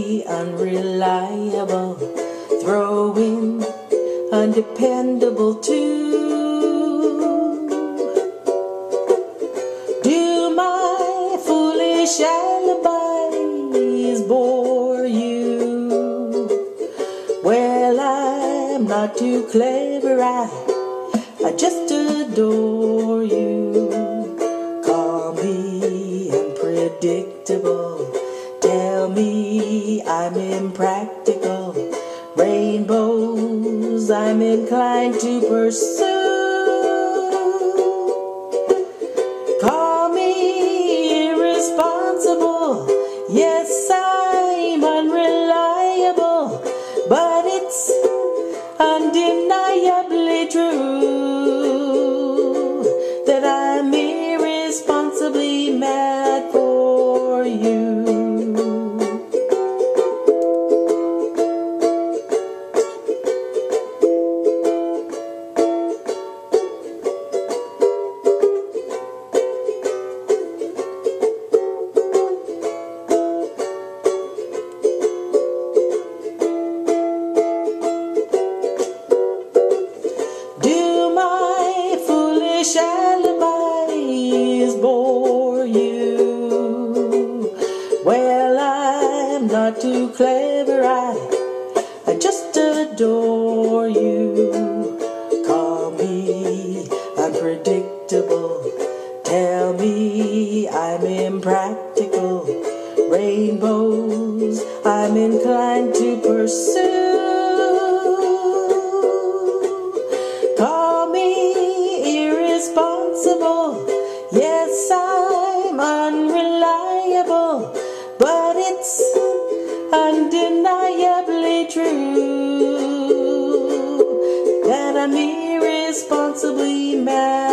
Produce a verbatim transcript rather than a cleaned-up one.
me unreliable, throw in undependable too. Do my foolish alibis bore you? Well, I'm not too clever, I, I just adore you. Call me unpredictable, tell me I'm impractical. Rainbows I'm inclined to pursue. Call me irresponsible, yes, I'm unreliable, but it's undeniably true that I'm irresponsibly mad for you. Alibis bore you? Well, I'm not too clever, I, I just adore you. Call me unpredictable, tell me I'm impractical. Rainbows I'm inclined to pursue. Call me irresponsible, yes, I'm unreliable, but it's undeniably true that I'm irresponsibly mad